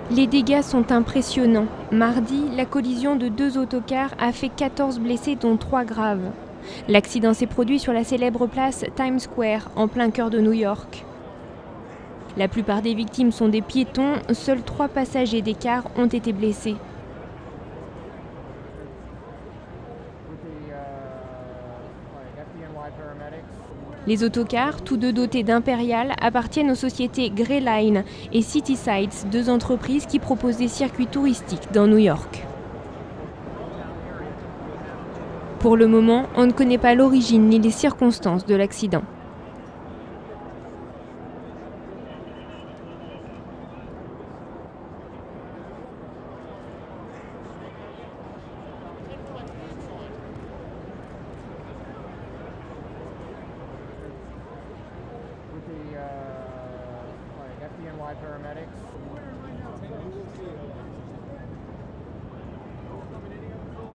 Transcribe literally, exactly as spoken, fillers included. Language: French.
Les dégâts sont impressionnants. Mardi, la collision de deux autocars a fait quatorze blessés dont trois graves. L'accident s'est produit sur la célèbre place Times Square, en plein cœur de New York. La plupart des victimes sont des piétons, seuls trois passagers des cars ont été blessés. Les autocars, tous deux dotés d'Imperial, appartiennent aux sociétés Grey Line et City Sites, deux entreprises qui proposent des circuits touristiques dans New York. Pour le moment, on ne connaît pas l'origine ni les circonstances de l'accident. With the uh, like F D N Y paramedics.